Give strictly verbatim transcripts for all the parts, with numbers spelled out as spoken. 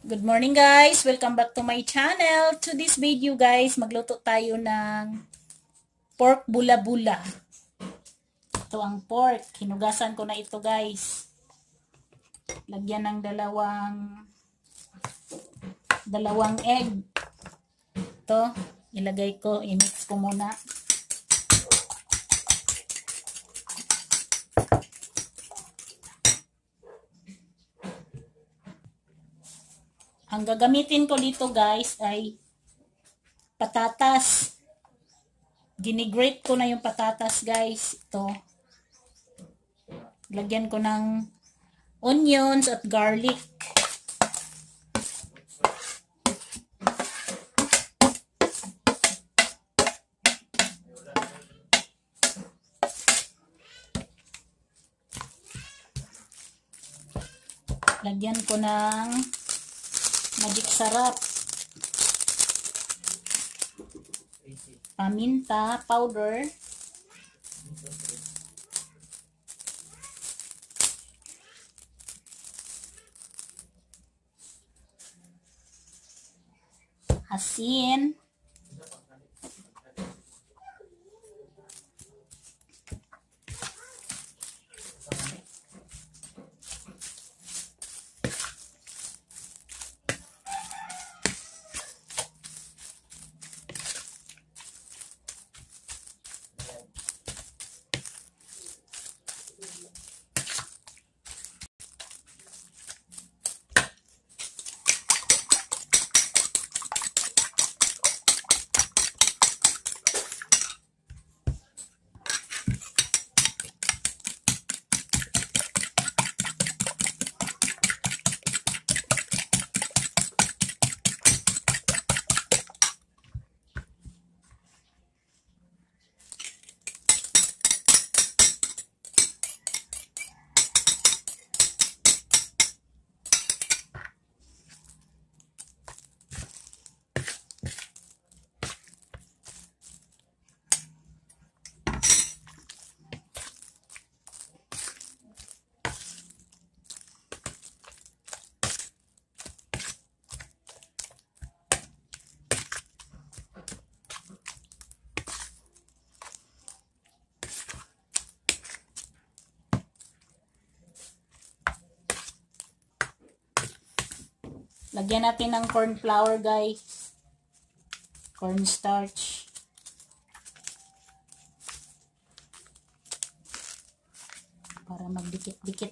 Good morning guys! Welcome back to my channel. To this video guys, magluto tayo ng pork bula-bula. Ito ang pork. Hinugasan ko na ito guys. Lagyan ng dalawang dalawang egg. Ito, ilagay ko, i-mix ko muna. Ang gagamitin ko dito guys ay patatas. Ginigrate ko na yung patatas guys. Ito. Lagyan ko ng onions at garlic. Lagyan ko ng magic sarap, paminta powder, asin, lagyan natin ng corn flour guys, corn starch, para magdikit-dikit.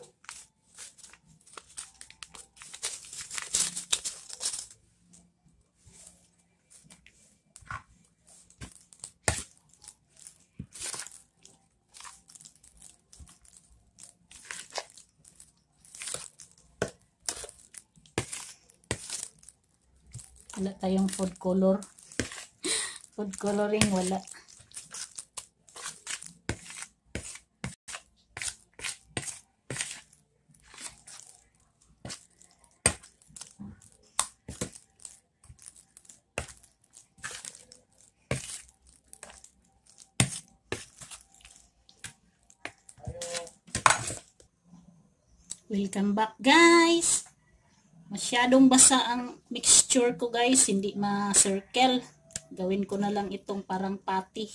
Wala tayong food color. Food coloring wala. Welcome back guys. Masyadong basa ang mixture ko guys, hindi ma-circle. Gawin ko na lang itong parang patty.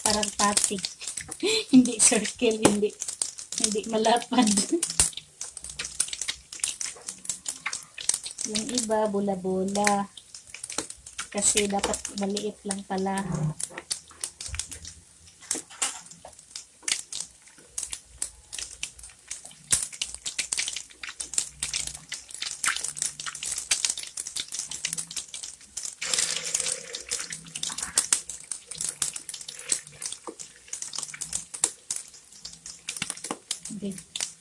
parang pating. Hindi circle, hindi hindi malapad. Yung iba bula-bula. Kasi dapat maliit lang pala. Okay.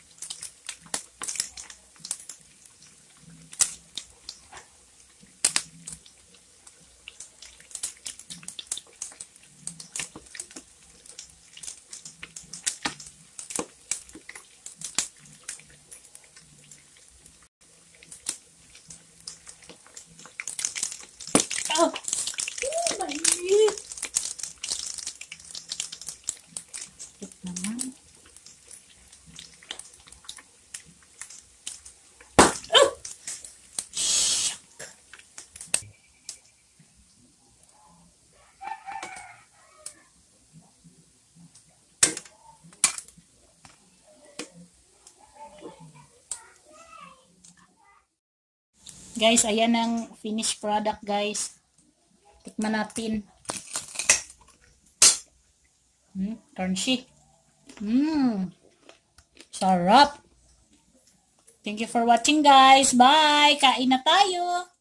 Oh! Oh my God! Ito naman. Guys, ayan ang finished product, guys. Tikman natin. Hmm, crunchy. Hmm. Sarap. Thank you for watching, guys. Bye. Kain na tayo.